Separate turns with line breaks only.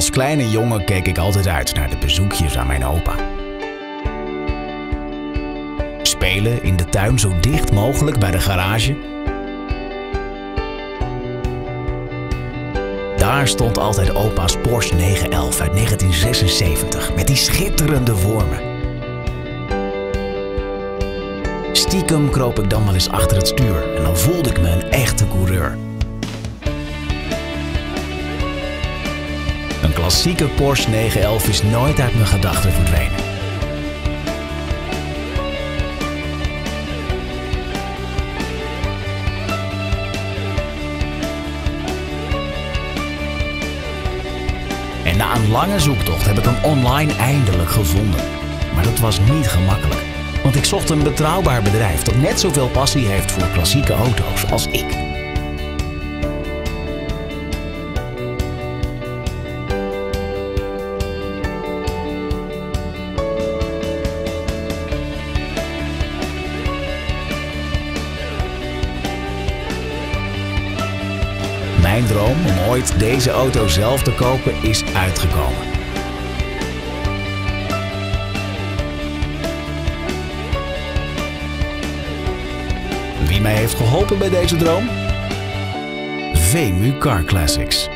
Als kleine jongen keek ik altijd uit naar de bezoekjes aan mijn opa. Spelen in de tuin zo dicht mogelijk bij de garage. Daar stond altijd opa's Porsche 911 uit 1976 met die schitterende vormen. Stiekem kroop ik dan wel eens achter het stuur en dan voelde ik me een echte coureur. Een klassieke Porsche 911 is nooit uit mijn gedachten verdwenen. En na een lange zoektocht heb ik hem online eindelijk gevonden. Maar dat was niet gemakkelijk. Want ik zocht een betrouwbaar bedrijf dat net zoveel passie heeft voor klassieke auto's als ik. Mijn droom om ooit deze auto zelf te kopen is uitgekomen. Wie mij heeft geholpen bij deze droom? Vemu Car Classics.